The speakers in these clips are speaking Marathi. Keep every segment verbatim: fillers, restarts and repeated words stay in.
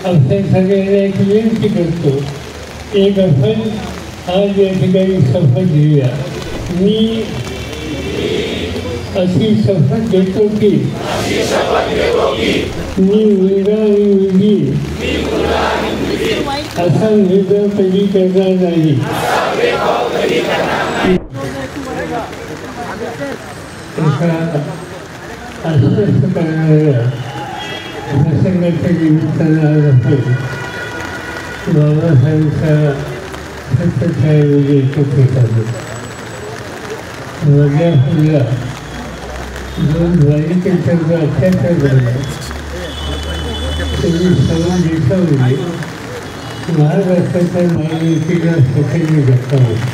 आपल्या सगळ्यांना एक विनंती करतो, एक आपण आज या ठिकाणी शपथ घेऊया. मी अशी शपथ घेतो की मी मुलगा आणि मुलगी असा भेदभाव कधी करणार नाही. आश्वस्त करणाऱ्या प्रसंगाच्या निमित्तानं आज आपण बाबासाहेबांच्या सत्याऐवजी एकत्रित आलो. मधल्या फुलला दोन बालिकेंच्यावर अत्याचार झाला. त्यांनी सवय देशावली महाराष्ट्राच्या मायलेकीला स्वतंत्र घटना होती.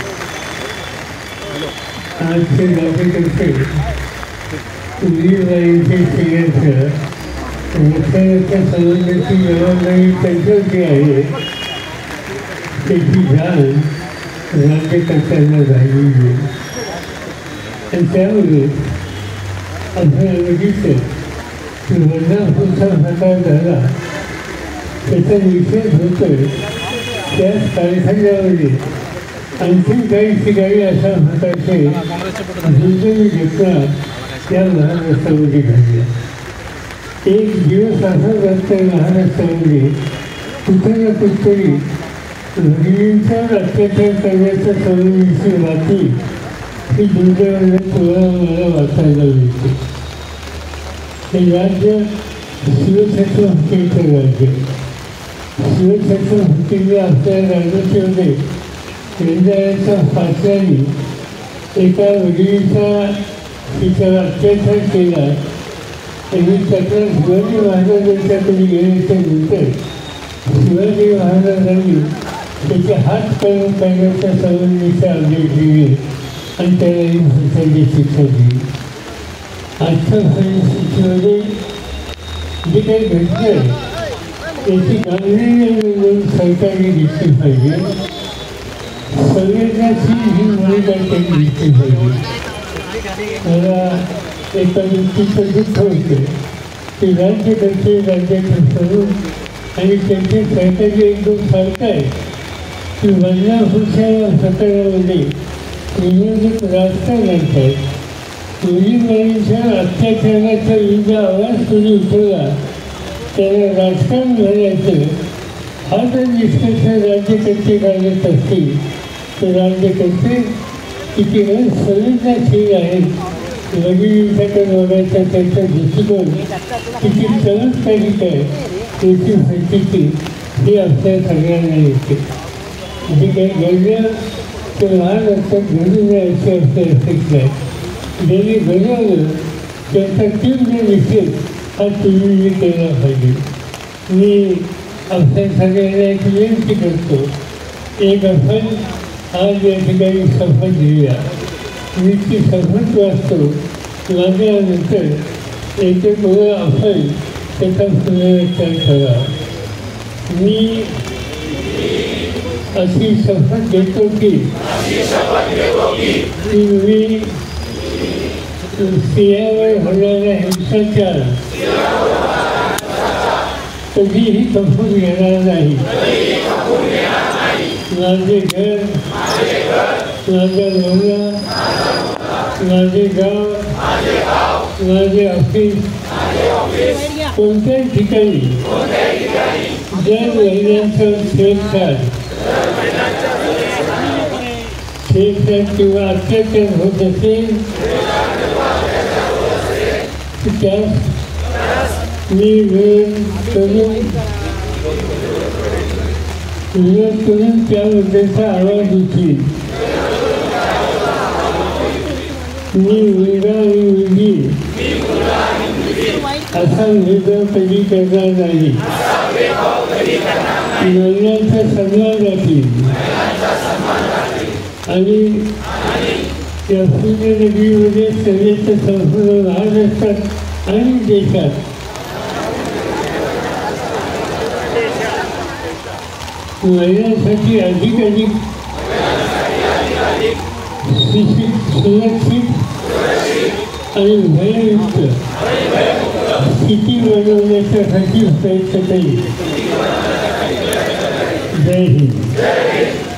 आजचे नागरिकांचे मुलीबाईंचे श्रेयांचं रक्षणाच्या संबंधाची जबाबदारी त्यांच्यावरती आहे. त्याची जाण राज्यकर्त्यांना झालेली आहे. आणि त्यामुळे आपल्याला बघितलं की बदनापूरचा प्रकार झाला त्याचा निषेध होतोय. त्याच कारखान्यामध्ये आणखी काही ठिकाणी अशा प्रकारचे दुर्दैवी घटना या महाराष्ट्रामध्ये घडल्या. एक दिवस असा जातोय महाराष्ट्रामध्ये कुठे ना कुठेतरी मुलींच्यावर अत्याचार करण्याच्या संबंधीची बातमी ही दुर्दैवाने तुम्हाला मला वाचायला मिळते. हे राज्य शिवछत्रपतींचं राज्य. शिवछत्रपतींनी आपल्या राजवटीमध्ये इंद्रायणच्या फासल्याने एका मुलीचा तिच्यावर अत्याचार केला. त्यांनी तक्रार शिवाजी महाराजांच्याकडे गेल्याच्या नंतर शिवाजी महाराजांनी त्याचे हात करून करण्याच्या संबंधीचे आदेश दिले आणि त्याला ही भाषांची शिक्षा दिली. आजच्या परिस्थितीमध्ये जे काही घडलं त्याची गांभीर्य म्हणून सरकारने घेतली पाहिजे. संवेदनाची ही भूमिका त्यांनी घेतली पाहिजे. मला एका व्यक्तीचं दुःख होतं की राज्यकर्ते राज्याचे स्वरूप आणि त्यांचे सरकारचे एक दोन सारखं आहे की बदनापूरच्या प्रकरणामध्ये नियोजित राजकारण आहेत. मुलीबाईंच्या अत्याचाराचा विरुद्ध आवाज कोणी उठवला त्याला राजकारण घालायचं हा जर निष्कर्ष राज्यकर्ते काढत असतील तर राज्यकर्ते किती संवेदनशील आहेत. वडिलांच्याकडे बघायचा त्यांचा दृष्टिकोन किती चमत्कारिक आहे त्याची प्रचिती ही आपल्या सगळ्यांना येते. जे काही घडलं ते महाराष्ट्रात घडू नये अशी आपल्या अपेक्षा आहे. ज्यांनी घडवलं त्यांचा तीव्र निषेध हा तुम्ही केला पाहिजे. मी आपल्या सगळ्यांना एक विनंती करतो, एक आपण आज या ठिकाणी शपथ घेऊया. मी ती शपथ वाचतो लागल्यानंतर एक एक वेळ आपण त्याचा पुनरुच्चार करा. मी अशी शपथ घेतो की मी स्त्रियांवर होणारा हिंसाचार कधीही खपून घेणार नाही. माझे घर, माझा मुलगा, माझे गाव, माझे ऑफिस कोणत्याही ठिकाणी जर महिलांचा छेडछाड छेडछाड किंवा अत्याचार होत असेल त्यास मी विरोध करून विरोध करून त्याबद्दलचा आवाज उठील. मी मुलगा आणि मुलगी असा भेदभाव कधी करणार नाही. महिलांचा सन्मान राखील आणि या पुण्यनगरीमध्ये सर्वत्र संपूर्ण महाराष्ट्रात आणि देशात महिलांसाठी अधिकाधिक सुरक्षित आणि भययुक्त स्थिती बनवण्यासाठी प्रयत्न करेल. जय हिंद.